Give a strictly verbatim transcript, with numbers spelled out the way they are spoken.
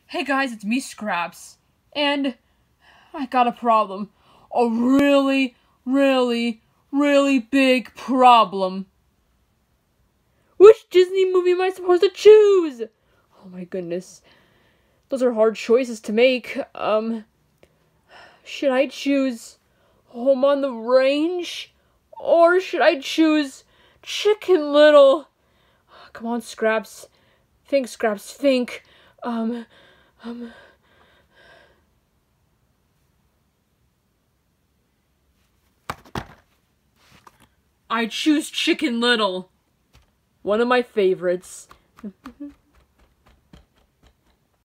Hey guys, it's me, Scraps, and I got a problem. A really, really, really big problem. Which Disney movie am I supposed to choose? Oh my goodness. Those are hard choices to make. Um, should I choose Home on the Range? Or should I choose Chicken Little? Come on, Scraps. Think, Scraps, think. Um, um... I choose Chicken Little. One of my favorites.